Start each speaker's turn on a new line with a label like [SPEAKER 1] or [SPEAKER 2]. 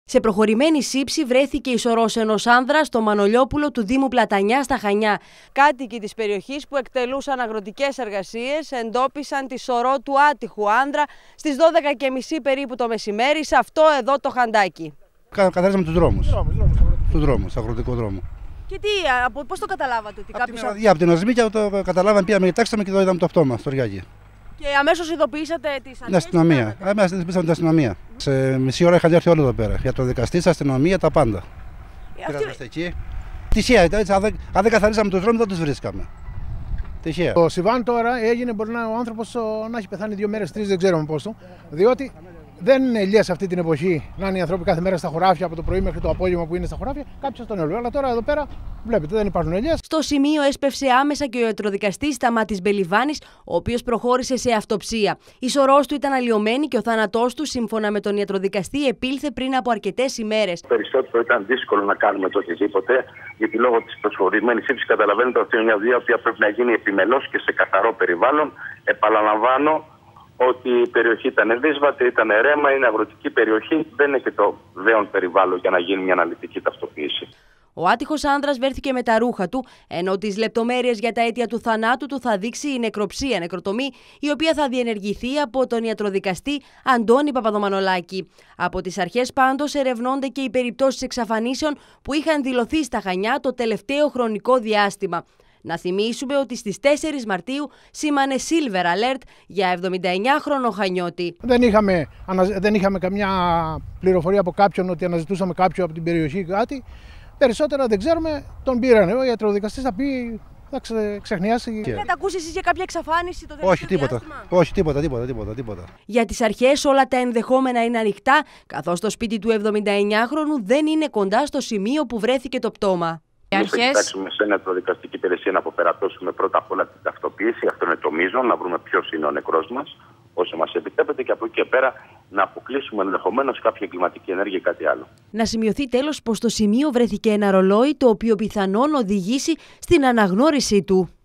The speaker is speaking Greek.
[SPEAKER 1] Σε προχωρημένη σύψη βρέθηκε η σωρός ενός άνδρα στο Μανολιόπουλο του Δήμου Πλατανιά στα Χανιά. Κάτοικοι της περιοχής που εκτελούσαν αγροτικές εργασίες εντόπισαν τη σωρό του άτυχου άνδρα στις 12:30 περίπου το μεσημέρι σε αυτό εδώ το χαντάκι.
[SPEAKER 2] Καθαρίσαμε τους δρόμους. Τους δρόμους, αγροτικό δρόμο.
[SPEAKER 1] Και τι, πώς το καταλάβατε ότι κάποιος...
[SPEAKER 2] Από την οσμίκια το καταλάβαμε, πήγαμε, κοιτάξαμε και εδώ είδαμε το πτώμα στο Ριάκι.
[SPEAKER 1] Και αμέσως ειδοποιήσατε τις αρχές?
[SPEAKER 2] Την αστυνομία. Αμέσως ειδοποιήσαμε την αστυνομία. Σε μισή ώρα είχαν έρθει όλοι εδώ πέρα. Για το δικαστή, αστυνομία, τα πάντα. Πήγαμε εκεί. Τυχαία, αν δεν καθαρίσαμε τους δρόμους δεν τους βρίσκαμε. Τυχαία.
[SPEAKER 3] Το Σιβάν τώρα έγινε, μπορεί να ο άνθρωπος να έχει πεθάνει 2 μέρες, 3, δεν ξέρουμε πόσο. Διότι δεν είναι ηλιές αυτή την εποχή να είναι οι άνθρωποι κάθε μέρα στα χωράφια από το πρωί μέχρι το απόγευμα που είναι στα χωράφια. Κάποιος τον έλεγε. Αλλά τώρα εδώ πέρα βλέπετε δεν υπάρχουν ηλιές.
[SPEAKER 1] Στο σημείο έσπευσε άμεσα και ο ιατροδικαστής Σταμάτης Μπελιβάνης, ο οποίος προχώρησε σε αυτοψία. Η σωρός του ήταν αλλοιωμένη και ο θάνατός του, σύμφωνα με τον ιατροδικαστή, επήλθε πριν από αρκετές ημέρες.
[SPEAKER 4] Περισσότερο ήταν δύσκολο να κάνουμε το οτιδήποτε, γιατί λόγω της προσφορημένης σύψης καταλαβαίνετε ότι είναι μια δουλειά που πρέπει να γίνει επιμελώς και σε καθαρό περιβάλλον. Επαναλαμβάνω ότι η περιοχή ήταν δύσβατη, ήταν ρέμα, είναι αγροτική περιοχή, δεν είναι και το δέον περιβάλλον για να γίνει μια αναλυτική ταυτοποίηση.
[SPEAKER 1] Ο άτυχος άνδρας βέρθηκε με τα ρούχα του, ενώ τις λεπτομέρειες για τα αίτια του θανάτου του θα δείξει η νεκροψία, νεκροτομή, η οποία θα διενεργηθεί από τον ιατροδικαστή Αντώνη Παπαδομανολάκη. Από τις αρχές πάντως ερευνώνται και οι περιπτώσεις εξαφανίσεων που είχαν δηλωθεί στα Χανιά το τελευταίο χρονικό διάστημα. Να θυμίσουμε ότι στις 4 Μαρτίου σήμανε Silver Alert για 79χρονο Χανιώτη.
[SPEAKER 3] Δεν είχαμε καμιά πληροφορία από κάποιον ότι αναζητούσαμε κάποιον από την περιοχή κάτι. Περισσότερα δεν ξέρουμε, τον πήρανε. Ο ιατροδικαστής θα πει, θα ξεχνιάσει.
[SPEAKER 1] Δεν έχετε ακούσει εσείς για κάποια εξαφάνιση το τελευταίο διάστημα?
[SPEAKER 2] Όχι, τίποτα.
[SPEAKER 1] Για τις αρχές όλα τα ενδεχόμενα είναι ανοιχτά, καθώς το σπίτι του 79χρονου δεν είναι κοντά στο σημείο που βρέθηκε το πτώμα.
[SPEAKER 4] Εμείς θα κοιτάξουμε σε ιατροδικαστική υπηρεσία να αποπερατώσουμε πρώτα απ' όλα την ταυτοποίηση, αυτό είναι το μείζον, να βρούμε ποιος είναι ο νεκρός μας, όσο μας επιτρέπεται, και από εκεί και πέρα να αποκλείσουμε ενδεχομένως κάποια εγκληματική ενέργεια ή κάτι άλλο.
[SPEAKER 1] Να σημειωθεί τέλος πως στο σημείο βρέθηκε ένα ρολόι το οποίο πιθανόν οδηγήσει στην αναγνώρισή του.